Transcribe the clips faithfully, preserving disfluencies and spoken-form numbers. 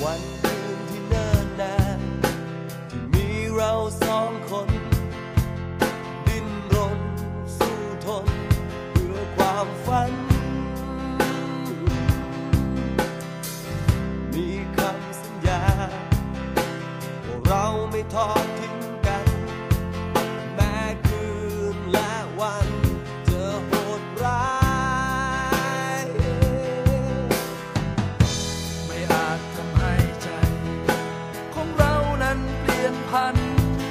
วันคืนที่เนิ่นนานที่มีเราสองคนดิ้นรนสู้ทนเพื่อความฝันมีคำสัญญาว่าเราไม่ทอดทิ้งกันแม้คืนและวันจะโหดร้ายไม่อาจทำให้ใจของเรานั้นเปลี่ยนพัน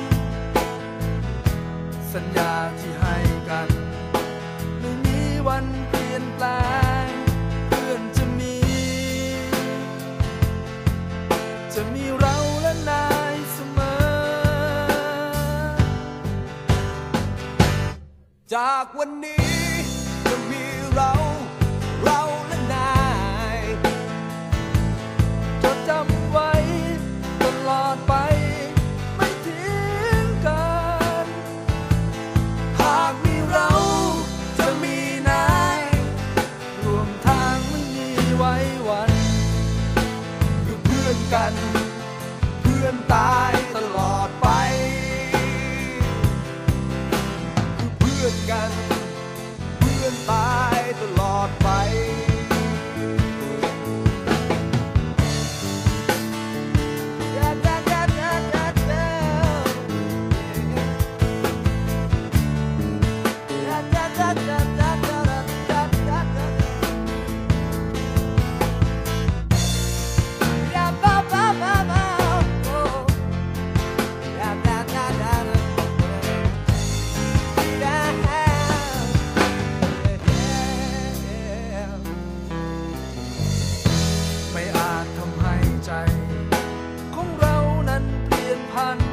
สัญญาที่ให้กันไม่มีวันเปลี่ยนแปลงเพื่อนจะมีจะมีเราและนายเสมอจากวันนี้จะมีเราเราและนายจดจำไว้ตลอดไปไม่ทิ้งกันหากมีเราจะมีนายรวมทางไม่มีไว้วันคือเพื่อนกันเพื่อนตายตลอดไปคือเพื่อนกันเพื่อนตายตลอดไปไม่อาจทำให้ใจของเรานั้นเปลี่ยนพัน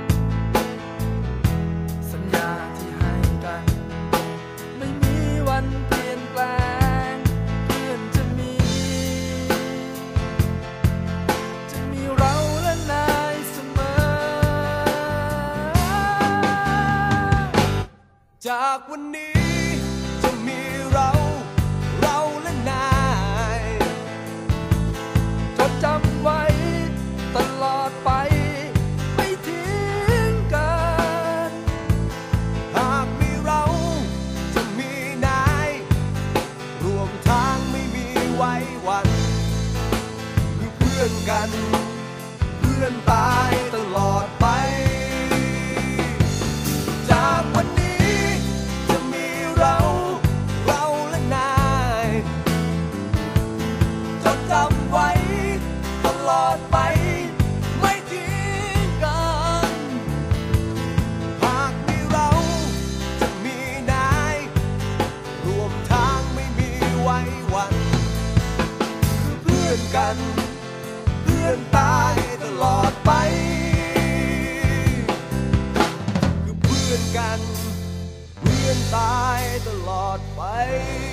สัญญาที่ให้กันไม่มีวันเปลี่ยนแปลงเพื่อนจะมีจะมีเราและนายเสมอจากวันนี้จะมีเราเราและนายจดจำไว้ตลอดไปไม่ทิ้งกันหากมีเราจะมีนายรวมทางไม่มีไว้วันคือเพื่อนกันเพื่อนตายตลอดไปจากวันนี้จะมีเราเราและนายจดจำไว้ตลอดไปไม่ทิ้งกันหากมีเราจะมีนายรวมทางไม่มีไว้วันคือเพื่อนกันเพื่อนตายตลอดไปคือเพื่อนกันเพื่อนตายตลอดไป